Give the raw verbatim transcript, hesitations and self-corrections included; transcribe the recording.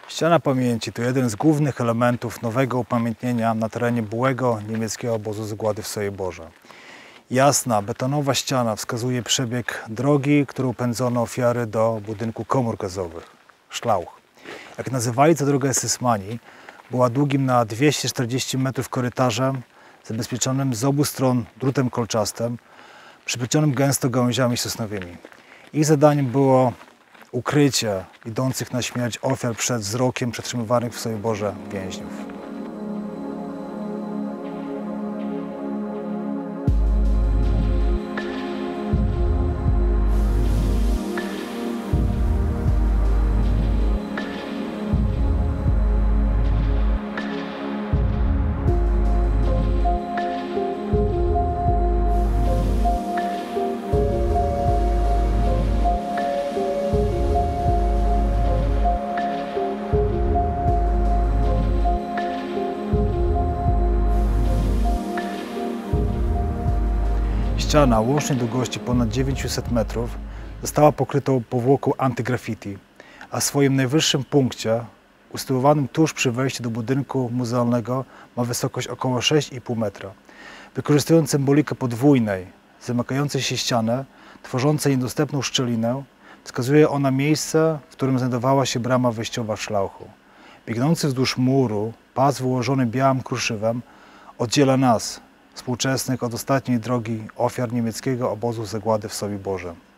Ściana pamięci to jeden z głównych elementów nowego upamiętnienia na terenie byłego niemieckiego obozu zagłady w Sobiborze. Jasna, betonowa ściana wskazuje przebieg drogi, którą pędzono ofiary do budynku komór gazowych, Schlauch. Jak nazywali tę drogę esesmani, była długim na dwieście czterdzieści metrów korytarzem, zabezpieczonym z obu stron drutem kolczastym, przyplecionym gęsto gałęziami sosnowymi. Ich zadaniem było ukrycie idących na śmierć ofiar przed wzrokiem przetrzymywanych w Sobiborze więźniów. Ściana, łącznie długości ponad dziewięćset metrów, została pokrytą powłoką antygraffiti, a w swoim najwyższym punkcie, usytuowanym tuż przy wejściu do budynku muzealnego, ma wysokość około sześć i pół metra. Wykorzystując symbolikę podwójnej, zamykającej się ścianę, tworzącej niedostępną szczelinę, wskazuje ona miejsce, w którym znajdowała się brama wejściowa w Schlauchu. Biegnący wzdłuż muru pas wyłożony białym kruszywem oddziela nas, współczesnych, od ostatniej drogi ofiar niemieckiego obozu zagłady w Sobiborze.